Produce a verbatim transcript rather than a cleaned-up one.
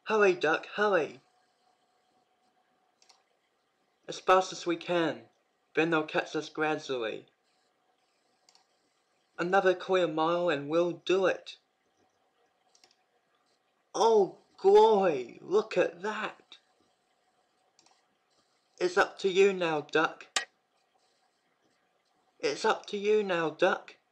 Hurry, duck, hurry! As fast as we can, then they'll catch us gradually. Another clear mile and we'll do it. Oh, glory! Look at that! It's up to you now, duck. It's up to you now, duck.